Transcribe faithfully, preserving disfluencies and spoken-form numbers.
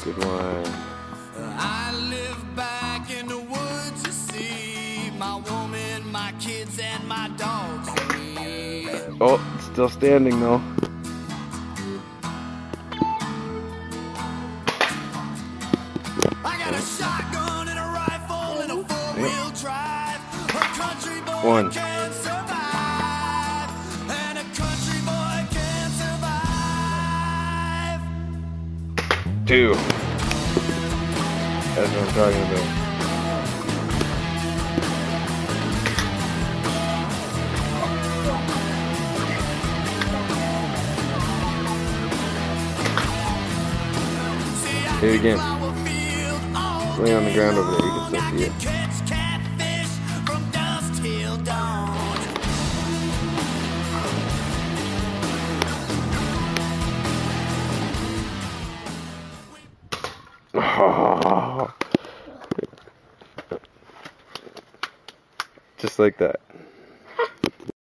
Good one. I live back in the woods, you see. My woman, my kids, and my dogs and me. Oh, it's still standing though. I got a shotgun and a rifle and a four-wheel drive. A country boy One. can survive, and a country boy can survive. Two. That's what I'm talking about. Do it again. Lay on the ground over there, you can still see it. Oh. Just like that.